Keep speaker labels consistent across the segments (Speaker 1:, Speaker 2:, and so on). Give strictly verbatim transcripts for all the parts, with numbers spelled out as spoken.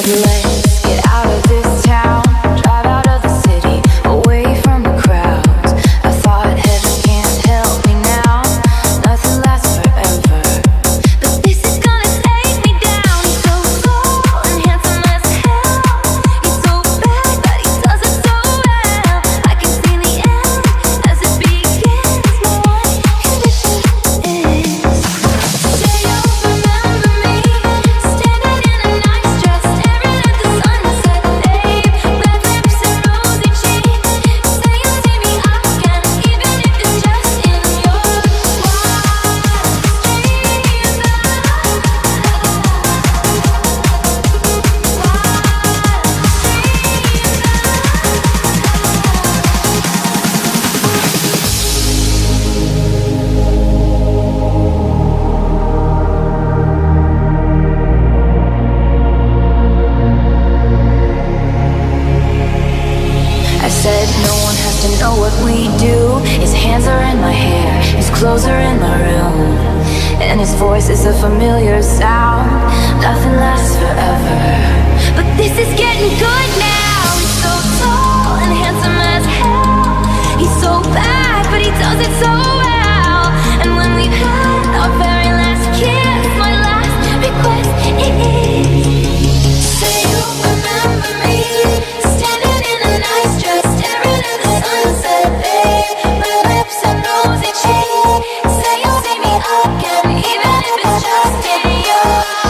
Speaker 1: clothes are in my room, and his voice is a familiar sound. Nothing lasts forever, but this is getting good now. He's so tall and handsome as hell. He's so bad, but he does it so well. And when we've had our very last kiss, my last request is, say you'll remember me, standing in a nice dress, staring at the sunset, babe. Red lips and rosy cheeks. Say you'll see me again, even if it's just in your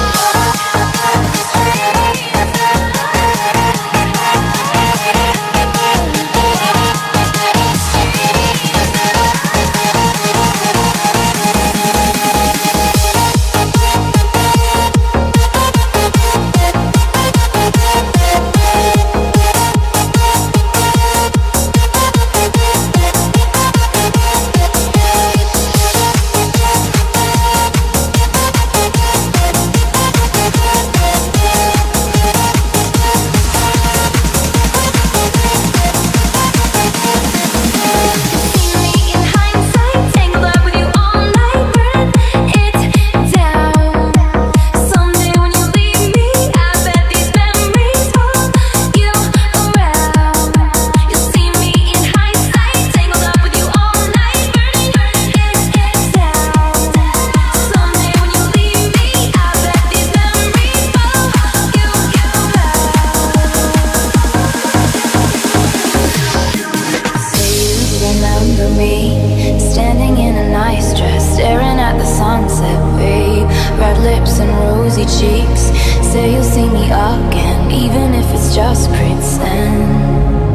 Speaker 1: standing in a nice dress, staring at the sunset, babe. Red lips and rosy cheeks. Say you'll see me again, even if it's just pretend.